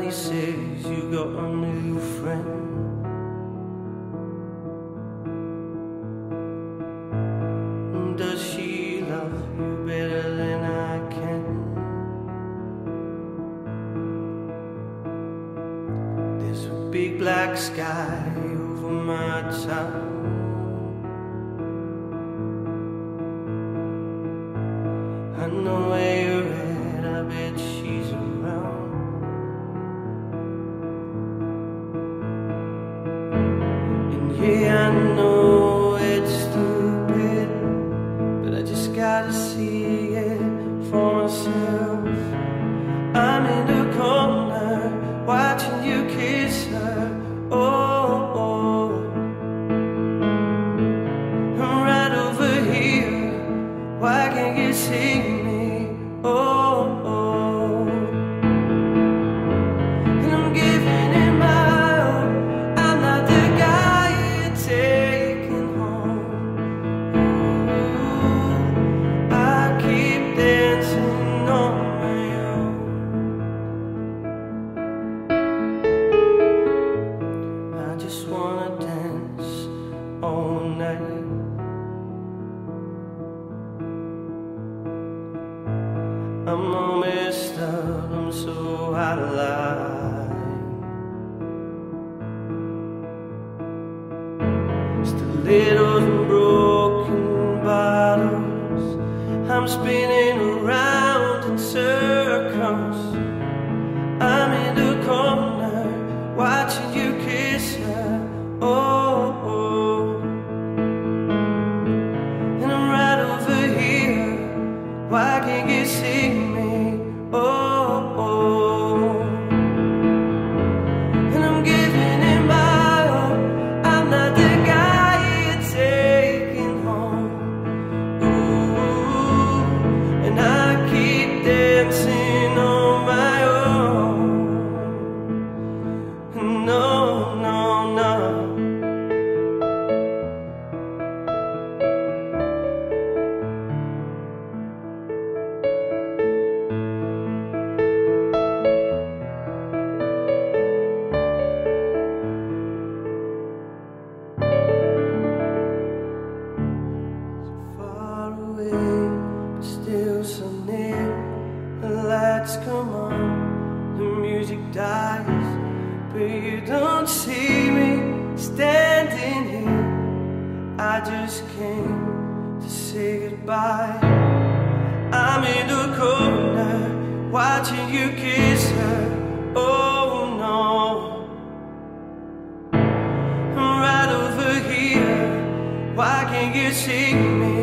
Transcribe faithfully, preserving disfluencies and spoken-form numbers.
Everybody says you got a new friend. Does she love you better than I can? There's a big black sky over my town. I know where you're at, I bet she's around. And yeah, I know it's stupid, but I just gotta see it for myself. I'm in the corner, watching you kiss her. Oh, oh. I'm right over here, why can't you see me? Oh, oh. And I'm giving it my all, I'm not the guy you're taking home. Ooh, I keep dancing on my own. I just wanna dance all night. I'm all messed up, I'm so out of line. Stilettos and broken bottles, I'm spinning around in circles. I'm in the corner, watching you kiss her. Oh, oh. And I'm right over here, why can't you see me? Oh, oh. And I'm giving it my all, I'm not the guy you're taking home. Ooh, and I keep dancing on my own. No, no, no. Still so near, the lights come on, the music dies, but you don't see me standing here. I just came to say goodbye. I'm in the corner, watching you kiss her. Oh no, I'm right over here, why can't you see me?